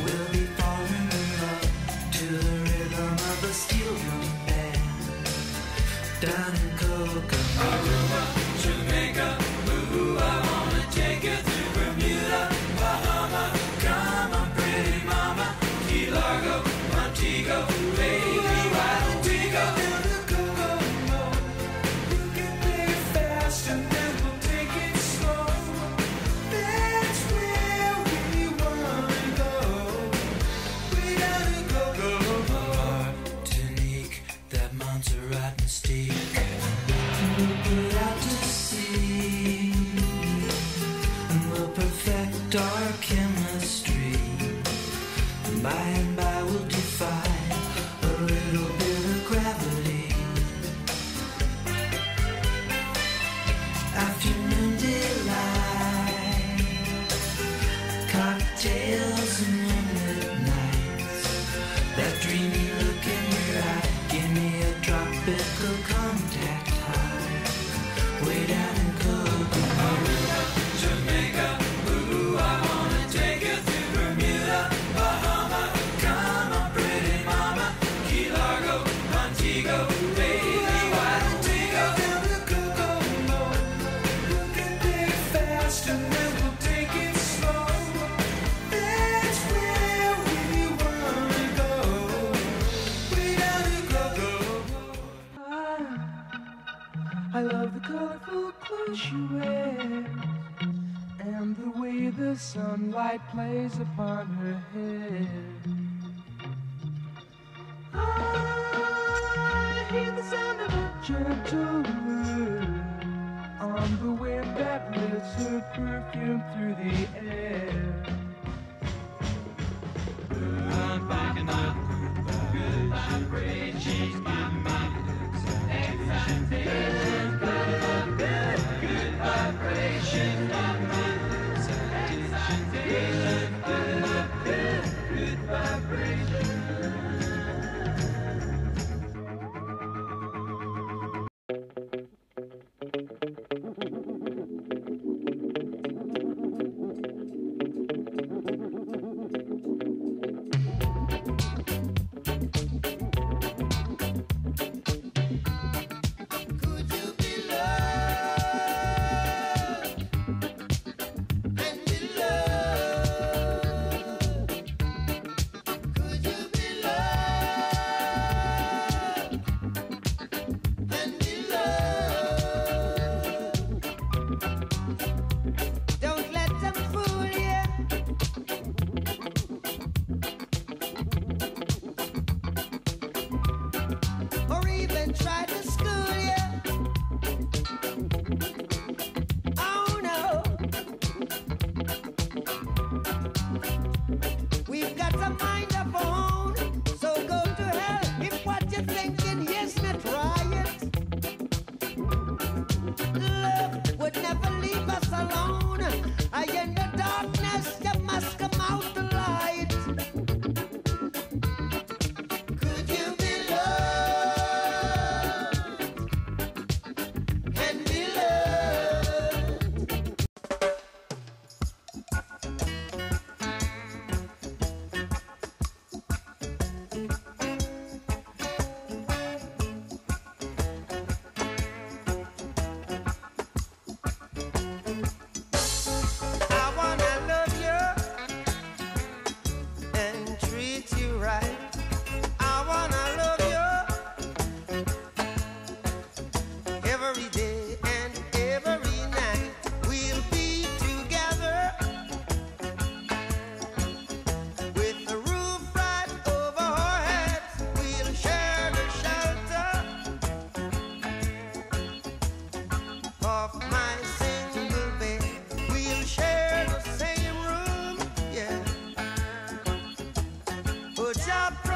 We'll be falling in love to the rhythm of a steel drum band down in Kokomo. Aruba, Jamaica, ooh, I wanna take you through Bermuda, Bahama. Come on, pretty mama, Key Largo, Montego, baby, why don't we go down to Kokomo? You can play it fast and then we'll take it slow. That's where we wanna go. We gotta go, go, go. Martinique, that Montserrat mystique. We'll put out to sea and we'll perfect our chemistry. By and by we'll defy a little bit of gravity. Afternoon delight, cocktails and moonlit nights. That dreamy look in your eye, give me a tropical contact high. Way down in Kokomo. Aruba, Jamaica, ooh, I wanna take you through Bermuda, Bahama. Come on, pretty mama, Key Largo, Montego, baby, why don't we go down to Kokomo? You can play it fast and then we'll take it slow. That's where we wanna go. We gotta go, go. I love the colorful clothes she wears and the way the sunlight plays upon her hair. I hear the sound of a gentle word on the wind that lifts her perfume through the air. I'm picking up good vibrations, my mind. Excitation, good vibration, my mind. Excitation, good vibration. Could you be loved and be loved? Could you be loved and be loved? Don't let them fool you. Or even try to school you. Oh no, we've got a mind of our own, so go to hell if what you're thinking is not right. Love would never leave us alone. In the darkness, you must come out the light. Could you be loved and be loved? I wanna love you and treat you right. I wanna love you every day and every night. We'll be together with the roof right over our heads. We'll share the shelter of my single bed. We'll share the same room, yeah. Put your